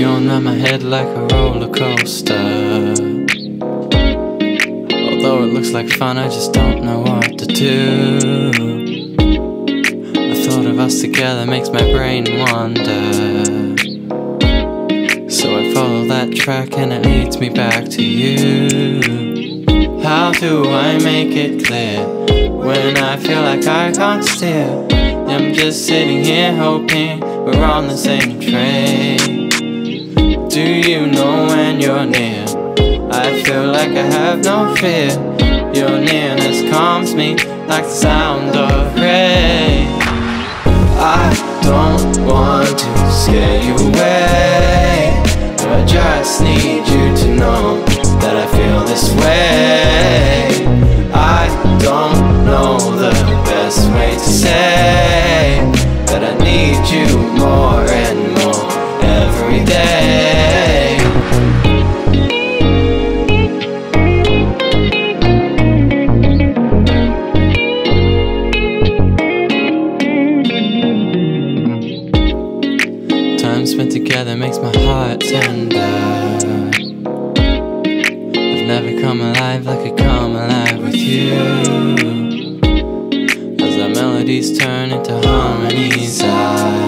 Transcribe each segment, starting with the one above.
going round my head like a roller coaster. Although it looks like fun, I just don't know what to do. The thought of us together makes my brain wander. So I follow that track and it leads me back to you. How do I make it clear when I feel like I can't steer? I'm just sitting here hoping we're on the same train. Do you know when you're near? I feel like I have no fear. Your nearness calms me like the sound of rain. I don't want to scare you away, I just need you to know that I feel this way. I don't know the best way to say that I need you more and more every day. Time spent together makes my heart tender. I've never come alive like I come alive with you. As our melodies turn into harmonies, I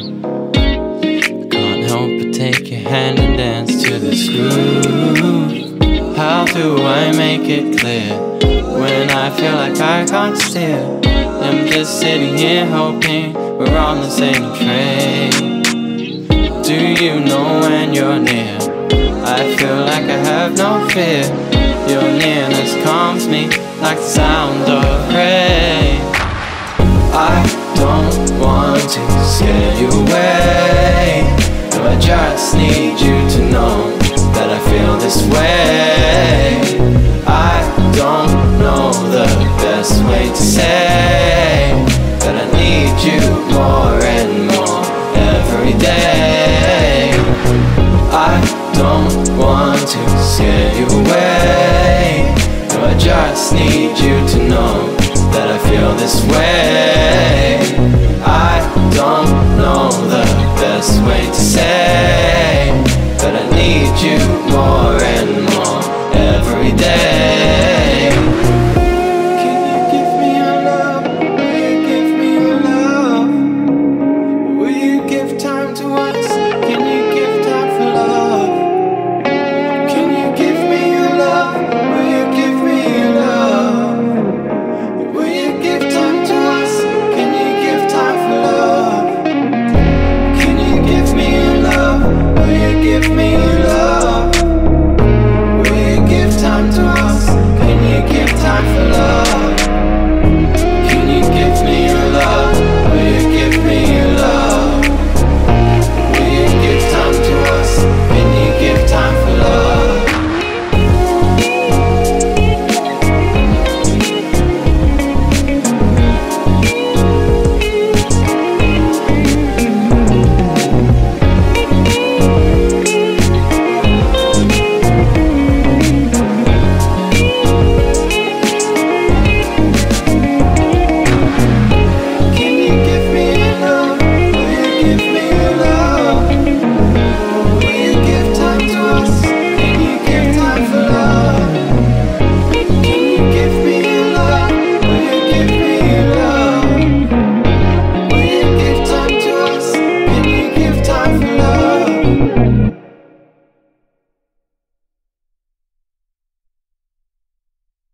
can't help but take your hand and dance to this groove. How do I make it clear when I feel like I can't steer? I'm just sitting here hoping we're on the same train. Do you know when you're near? I feel like I have no fear. Your nearness calms me like the sound of rain. I don't want to scare you away, no, I just need you to know that I feel this way. I don't know the best way to say that I need you more and more every day. I don't want to scare you away, no, I just need you to know that I feel this way.